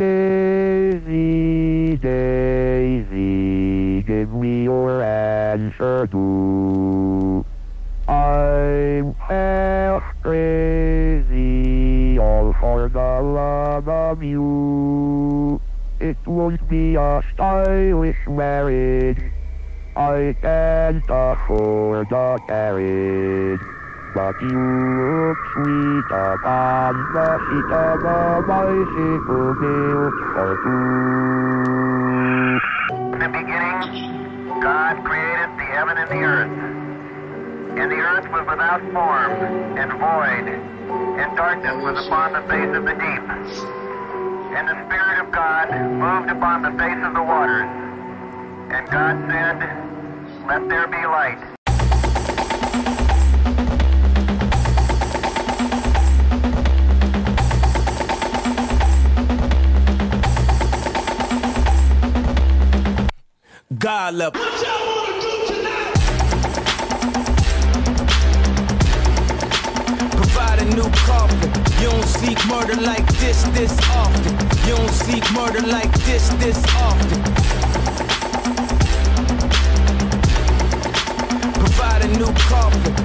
Daisy, Daisy, give me your answer too. I'm half crazy, all for the love of you. It won't be a stylish marriage, I can't afford a carriage. But you look sweet upon the seat of a bicycle built for two. In the beginning, God created the heaven and the earth. And the earth was without form and void, and darkness was upon the face of the deep. And the Spirit of God moved upon the face of the waters. And God said, "Let there be light." God love. What y'all wanna do tonight? Provide a new coffin. You don't seek murder like this often. You don't seek murder like this often. Provide a new coffin.